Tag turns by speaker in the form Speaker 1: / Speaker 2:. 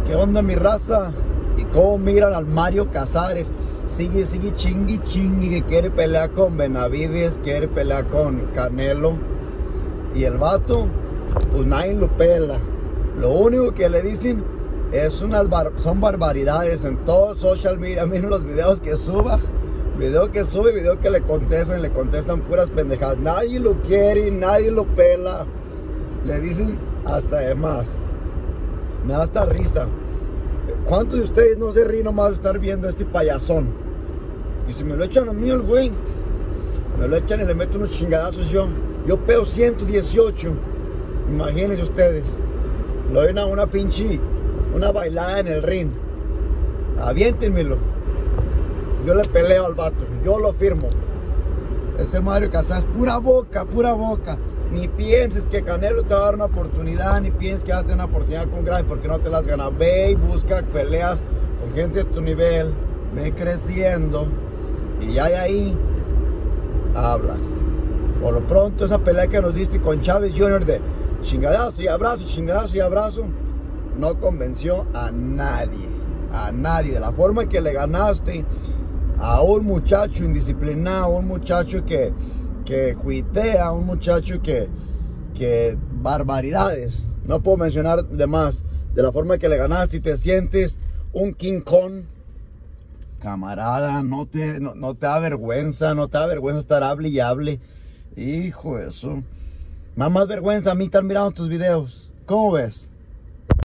Speaker 1: ¿Qué onda, mi raza? ¿Y cómo miran al Mario Casares? Sigue chingui, que quiere pelear con Benavides, quiere pelear con Canelo. Y el vato, pues nadie lo pela. Lo único que le dicen son barbaridades en todo social media. Miren los videos que suba. Video que le contestan puras pendejadas. Nadie lo quiere, nadie lo pela. Le dicen hasta de más. Me da hasta risa. ¿Cuántos de ustedes no se ríen nomás de estar viendo a este payasón? Y si me lo echan a mí el güey, me lo echan y le meto unos chingadazos yo. Yo peo 118. Imagínense ustedes. Lo doy una bailada en el ring. Aviéntenmelo. Yo le peleo al vato, yo lo firmo. Ese Mario Casares, pura boca. Ni pienses que Canelo te va a dar una oportunidad, ni pienses que vas a tener una oportunidad con Grimes porque no te las ganas. Ve y busca peleas con gente de tu nivel, ve creciendo y ya de ahí hablas. Por lo pronto, esa pelea que nos diste con Chávez Jr. de chingadazo y abrazo, no convenció a nadie. De la forma que le ganaste a un muchacho indisciplinado, un muchacho que juitea, un muchacho que barbaridades, no puedo mencionar de más, de la forma que le ganaste y te sientes un King Kong, camarada, no te da vergüenza, estar hable y hable, hijo de eso, me da más vergüenza a mí estar mirando tus videos, ¿cómo ves?